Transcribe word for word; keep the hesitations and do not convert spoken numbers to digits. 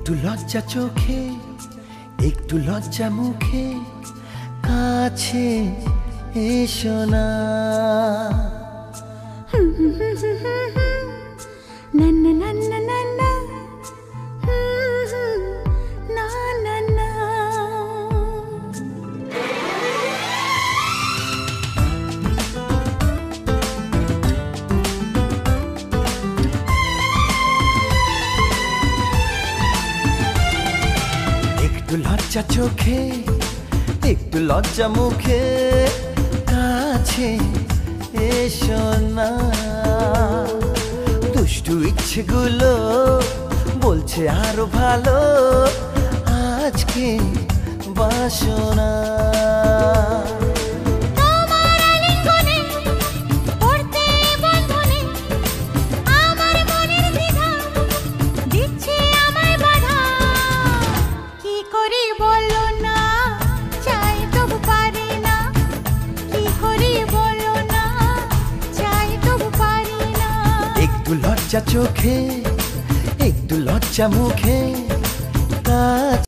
একটু লজ্জা চোখে একটু লজ্জা মুখে কাছে এসো না। না না না না না না না না না। একটু লজ্জা চোখে একটু লজ্জা মুখে কাছে এসো না। দুষ্টু ইচ্ছেগুলো বলছে আরো ভালো আজকে বাসনা। একটু লজ্জা চোখে একটু লজ্জা মুখে কাছে